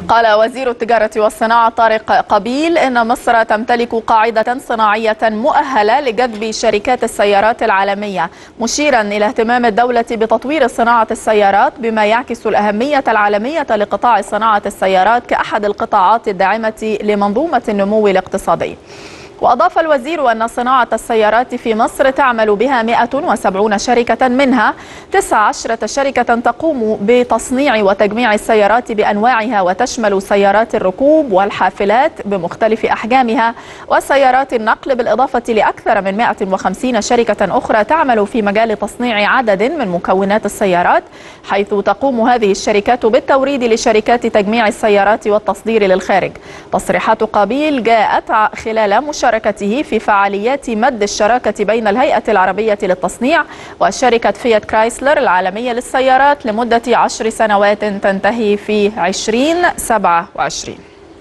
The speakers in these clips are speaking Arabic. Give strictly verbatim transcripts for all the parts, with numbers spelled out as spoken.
قال وزير التجارة والصناعة طارق قبيل إن مصر تمتلك قاعدة صناعية مؤهلة لجذب شركات السيارات العالمية، مشيرا إلى اهتمام الدولة بتطوير صناعة السيارات بما يعكس الأهمية العالمية لقطاع صناعة السيارات كأحد القطاعات الداعمة لمنظومة النمو الاقتصادي. وأضاف الوزير أن صناعة السيارات في مصر تعمل بها مئة وسبعين شركة، منها تسع عشرة شركة تقوم بتصنيع وتجميع السيارات بأنواعها، وتشمل سيارات الركوب والحافلات بمختلف أحجامها وسيارات النقل، بالإضافة لأكثر من مئة وخمسين شركة أخرى تعمل في مجال تصنيع عدد من مكونات السيارات، حيث تقوم هذه الشركات بالتوريد لشركات تجميع السيارات والتصدير للخارج. تصريحات قبيل جاءت خلال مشاركته في فعاليات مد الشراكة بين الهيئة العربية للتصنيع وشركة فيات كرايسلر العالمية للسيارات لمدة عشر سنوات تنتهي في ألفين وسبعة وعشرين.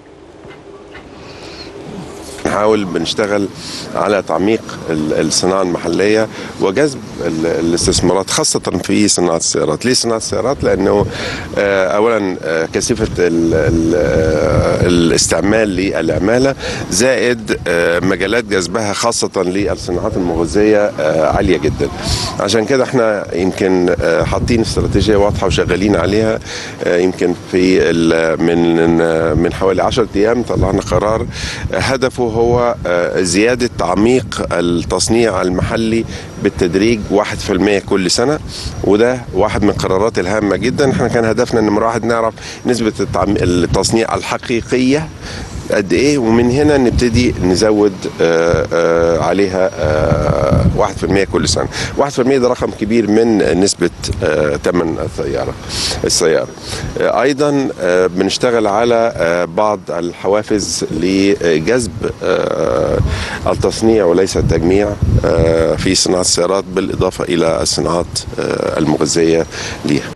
نحاول بنشتغل على تعميق الصناعة المحلية وجذب الاستثمارات خاصة في صناعة السيارات. ليه صناعة السيارات؟ لأنه أولا كثافة الاستعمال للعمالة زائد مجالات جذبها خاصة للصناعات المغذية عالية جدا. عشان كده احنا يمكن حاطين استراتيجية واضحة وشغالين عليها. يمكن في من من حوالي عشرة أيام طلعنا قرار هدفه هو زيادة تعميق التصنيع المحلي بالتدريج واحد في المئة كل سنة، وده واحد من القرارات الهامة جدا. احنا كان هدفنا ان واحد نعرف نسبة التصنيع الحقيقية قد ايه، ومن هنا نبتدي نزود آآ آآ عليها واحد في المئة كل سنة. واحد في المئة ده رقم كبير من نسبة ثمن السيارة السيارة ايضا بنشتغل على بعض الحوافز لجذب التصنيع وليس التجميع في صناعة السيارات، بالإضافة إلى الصناعات المغذية ليها.